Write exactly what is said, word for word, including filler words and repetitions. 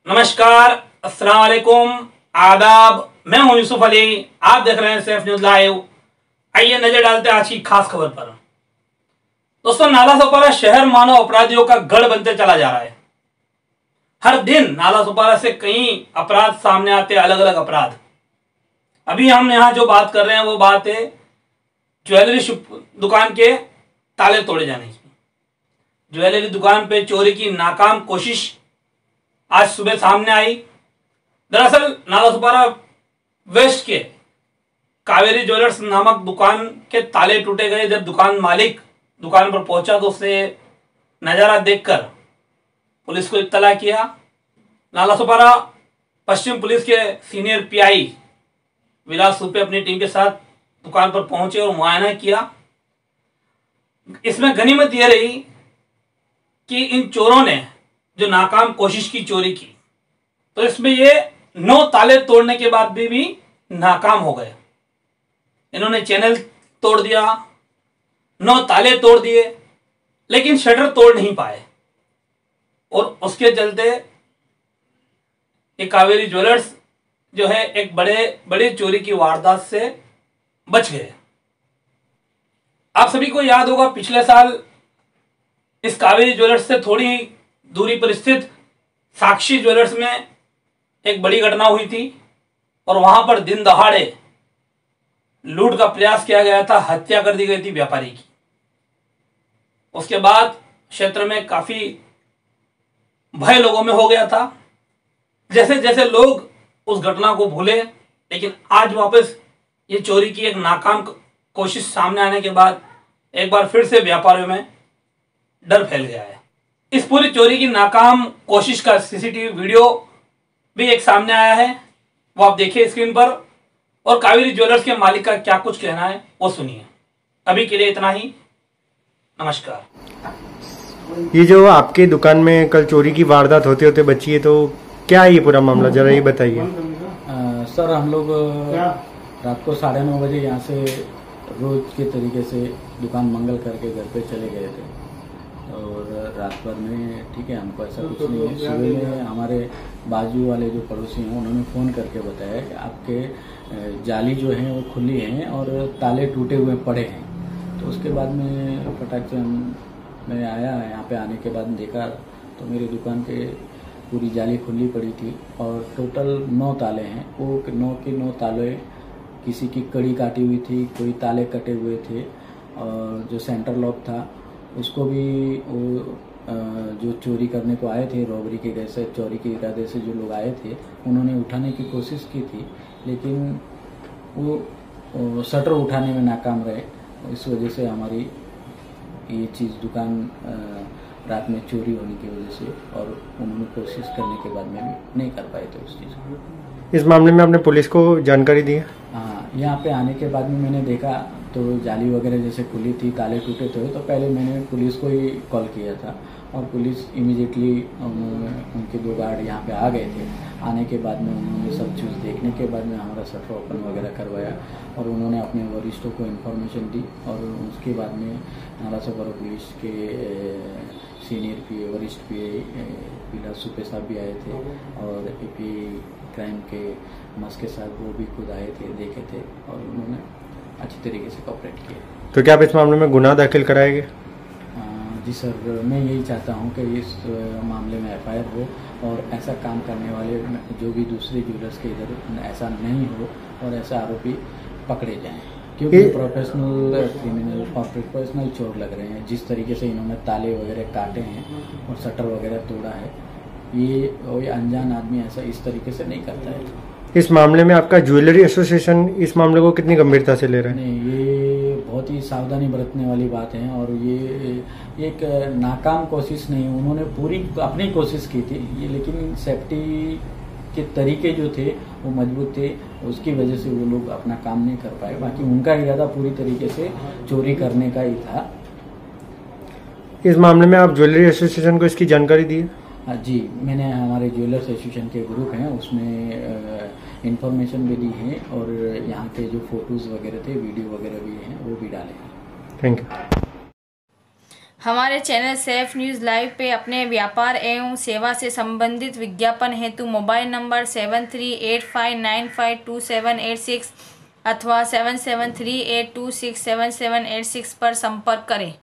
नमस्कार, अस्सलाम वालेकुम, आदाब। मैं हूं यूसुफ अली, आप देख रहे हैं सेफ न्यूज लाइव। आइए नजर डालते हैं आज की खास खबर पर। दोस्तों, नालासोपारा शहर मानव अपराधियों का गढ़ बनते चला जा रहा है। हर दिन नालासोपारा से कई अपराध सामने आते हैं, अलग अलग अपराध। अभी हम यहाँ जो बात कर रहे हैं वो बात है ज्वेलरी दुकान के ताले तोड़े जाने की। ज्वेलरी दुकान पे चोरी की नाकाम कोशिश आज सुबह सामने आई। दरअसल नालासोपारा वेस्ट के कावेरी ज्वेलर्स नामक दुकान के ताले टूटे गए। जब दुकान मालिक दुकान पर पहुंचा तो उसे नजारा देखकर पुलिस को इत्तला किया। नालासोपारा पश्चिम पुलिस के सीनियर पीआई विलास सुपे अपनी टीम के साथ दुकान पर पहुंचे और मुआयना किया। इसमें गनीमत यह रही कि इन चोरों ने जो नाकाम कोशिश की चोरी की, तो इसमें ये नौ ताले तोड़ने के बाद भी, भी नाकाम हो गए। इन्होंने चैनल तोड़ दिया, नौ ताले तोड़ दिए, लेकिन शटर तोड़ नहीं पाए और उसके चलते ये कावेरी ज्वेलर्स जो है एक बड़े बड़ी चोरी की वारदात से बच गए। आप सभी को याद होगा, पिछले साल इस कावेरी ज्वेलर्स से थोड़ी दूरी पर स्थित साक्षी ज्वेलर्स में एक बड़ी घटना हुई थी और वहां पर दिन दहाड़े लूट का प्रयास किया गया था, हत्या कर दी गई थी व्यापारी की। उसके बाद क्षेत्र में काफी भय लोगों में हो गया था। जैसे जैसे लोग उस घटना को भूले, लेकिन आज वापस ये चोरी की एक नाकाम कोशिश सामने आने के बाद एक बार फिर से व्यापारियों में डर फैल गया है। इस पूरी चोरी की नाकाम कोशिश का सीसीटीवी वीडियो भी एक सामने आया है, वो आप देखिए स्क्रीन पर। और कावेरी ज्वेलर्स के मालिक का क्या कुछ कहना है वो सुनिए। अभी के लिए इतना ही, नमस्कार। ये जो आपके दुकान में कल चोरी की वारदात होते होते बची है, तो क्या है ये पूरा मामला, जरा ये बताइए। सर, हम लोग रात को साढ़े नौ बजे यहाँ से रोज के तरीके से दुकान मंगल करके घर पे चले गए थे और रात भर में ठीक है, हमको ऐसा कुछ नहीं है। सुबह में हमारे बाजू वाले जो पड़ोसी हैं उन्होंने फ़ोन करके बताया कि आपके जाली जो हैं वो खुली हैं और ताले टूटे हुए पड़े हैं। तो उसके बाद में फटाक से हम मैं आया, यहाँ पे आने के बाद देखा तो मेरी दुकान पे पूरी जाली खुली पड़ी थी और टोटल नौ ताले हैं। वो नौ के नौ ताले, किसी की कड़ी काटी हुई थी, कोई ताले कटे हुए थे और जो सेंटर लॉक था उसको भी वो जो चोरी करने को आए थे, रॉबरी के जैसे चोरी के इरादे से जो लोग आए थे, उन्होंने उठाने की कोशिश की थी, लेकिन वो शटर उठाने में नाकाम रहे। इस वजह से हमारी ये चीज़ दुकान रात में चोरी होने की वजह से, और उन्होंने कोशिश करने के बाद में भी नहीं कर पाए थे उस चीज़ को। इस मामले में आपने पुलिस को जानकारी दी है? हाँ, यहाँ पे आने के बाद में मैंने देखा तो जाली वगैरह जैसे खुली थी, ताले टूटे थे, तो पहले मैंने पुलिस को ही कॉल किया था और पुलिस इमीडिएटली उनके दो गार्ड यहाँ पे आ गए थे। आने के बाद में उन्होंने सब चीज़ देखने के बाद में हमारा शटर ओपन वगैरह करवाया और उन्होंने अपने वरिष्ठों को इन्फॉर्मेशन दी और उसके बाद में नालासोपारा पुलिस के सीनियर पी वरिष्ठ पी विलास सुपे साहब भी आए थे और ए पी क्राइम के मस्के साहब वो भी खुद आए थे, देखे थे और उन्होंने अच्छी तरीके से कोऑपरेट किया। तो क्या आप इस मामले में गुनाह दाखिल कराएंगे? जी सर, मैं यही चाहता हूं कि इस मामले में एफ आई आर हो और ऐसा काम करने वाले जो भी दूसरे ज्वेलर्स के इधर ऐसा नहीं हो और ऐसा आरोपी पकड़े जाएं, क्योंकि प्रोफेशनल क्रिमिनल और प्रोफेशनल चोर लग रहे हैं। जिस तरीके से इन्होंने ताले वगैरह काटे हैं और शटर वगैरह तोड़ा है, ये कोई अनजान आदमी ऐसा इस तरीके से नहीं करता है। इस मामले में आपका ज्वेलरी एसोसिएशन इस मामले को कितनी गंभीरता से ले रहा है? नहीं, ये बहुत ही सावधानी बरतने वाली बात है और ये एक नाकाम कोशिश नहीं, उन्होंने पूरी अपनी कोशिश की थी ये, लेकिन सेफ्टी के तरीके जो थे वो मजबूत थे, उसकी वजह से वो लोग अपना काम नहीं कर पाए। बाकी उनका इरादा पूरी तरीके से चोरी करने का ही था। इस मामले में आप ज्वेलरी एसोसिएशन को इसकी जानकारी दी है? हाँ जी, मैंने हमारे ज्वेलर्स एसोसिएशन के ग्रुप हैं उसमें इंफॉर्मेशन भी दी है और यहाँ के जो फोटोज़ वगैरह थे, वीडियो वगैरह भी हैं, वो भी डाले हैं। Thank you. हमारे चैनल सेफ न्यूज़ लाइव पे अपने व्यापार एवं सेवा से संबंधित विज्ञापन हेतु mobile number seven three eight five nine five two seven eight six अथवा seven seven three eight two six seven seven eight six पर संपर्क करें।